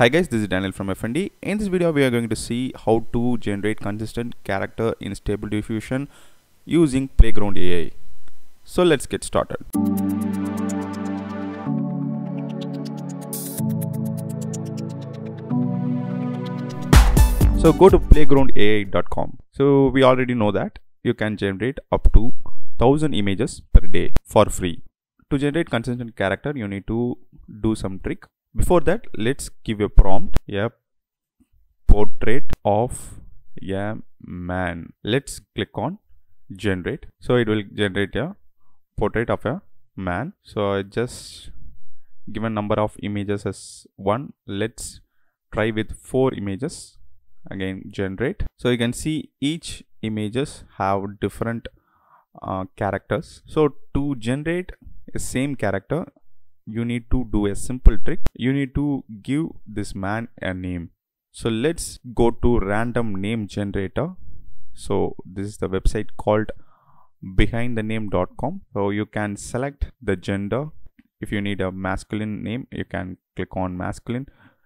Hi guys, this is Daniel from FND. In this video we are going to see how to generate consistent character in Stable Diffusion using Playground AI. So let's get started. So go to playgroundai.com. So we already know that you can generate up to 1000 images per day for free. To generate consistent character, you need to do some trick. Before that, let's give a prompt, a portrait of a man. Let's click on generate. So it will generate a portrait of a man. So I just give a number of images as 1. Let's try with 4 images. Again generate. So you can see each images have different characters. So to generate a same character, you need to do a simple trick. You need to give this man a name. So let's go to random name generator. So this is the website called behindthename.com. So you can select the gender. If you need a masculine name, you can click on masculine.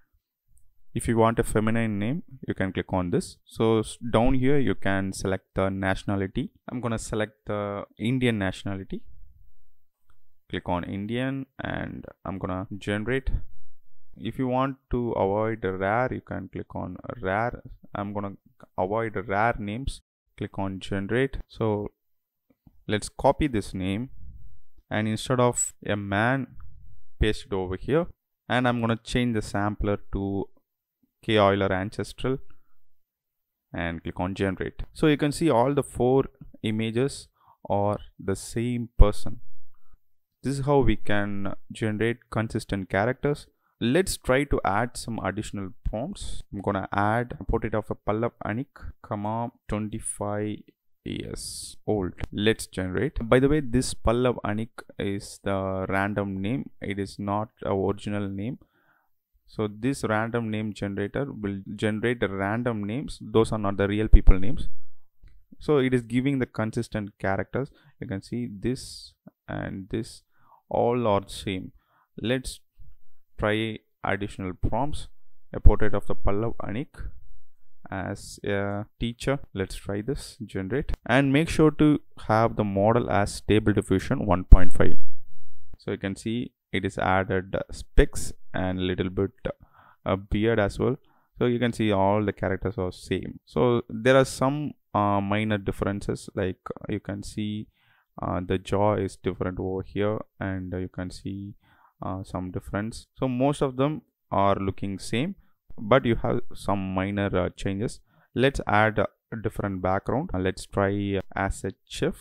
If you want a feminine name, you can click on this. So down here you can select the nationality. I'm gonna select the Indian nationality. Click on Indian and I'm gonna generate. If you want to avoid rare, you can click on rare. I'm gonna avoid rare names. Click on generate. So let's copy this name and instead of a man, paste it over here, and I'm gonna change the sampler to K Euler ancestral and click on generate. So you can see all the 4 images are the same person. This is how we can generate consistent characters. Let's try to add some additional prompts. I'm gonna add a portrait of a Pallav Anik, 25 years old. Let's generate. By the way, this Pallav Anik is the random name. It is not an original name. So this random name generator will generate the random names. Those are not the real people names. So it is giving the consistent characters. You can see this and this all are same. Let's try additional prompts. A portrait of the Pallav Anik as a teacher. Let's try this, generate, and make sure to have the model as Stable Diffusion 1.5. so you can see it is added specs and little bit a beard as well. So you can see all the characters are same. So there are some minor differences, like you can see the jaw is different over here, and you can see some difference. So most of them are looking same, but you have some minor changes. Let's add a different background. Let's try as a chef,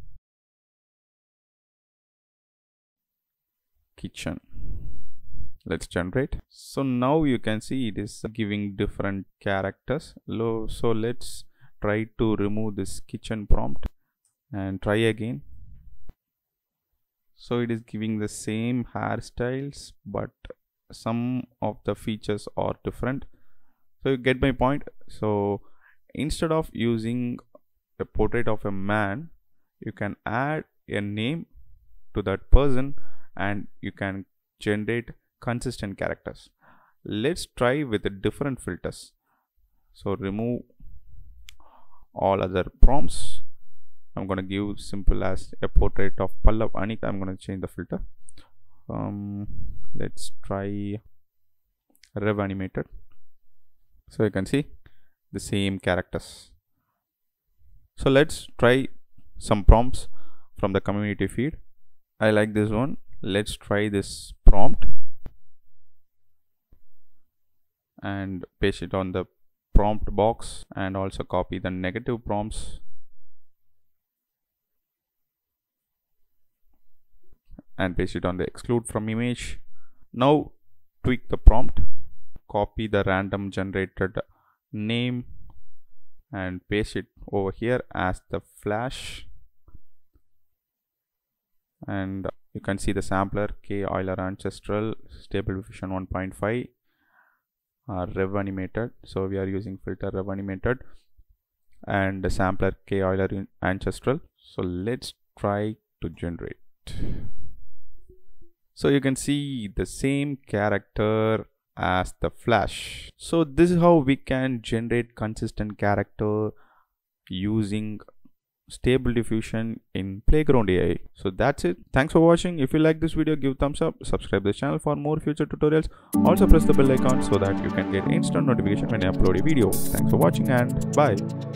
kitchen. Let's generate. So now you can see it is giving different characters. So let's try to remove this kitchen prompt and try again. So it is giving the same hairstyles, but some of the features are different. So you get my point. So instead of using a portrait of a man, you can add a name to that person and you can generate consistent characters. Let's try with the different filters. So remove all other prompts. I'm gonna give simple as a portrait of Pallav Anik. I'm gonna change the filter. Let's try rev animated. So you can see the same characters. So let's try some prompts from the community feed. I like this one. Let's try this prompt and paste it on the prompt box, and also copy the negative prompts and paste it on the exclude from image. Now tweak the prompt, copy the random generated name and paste it over here as the flash, and you can see the sampler K Euler ancestral Stable Diffusion 1.5 rev animated. So we are using filter rev animated and the sampler K Euler ancestral. So let's try to generate. So you can see the same character as the flash. So this is how we can generate consistent character using stable diffusion in Playground AI. So that's it. Thanks for watching. If you like this video, give thumbs up, subscribe this channel for more future tutorials. Also press the bell icon so that you can get instant notification when I upload a video. Thanks for watching and bye.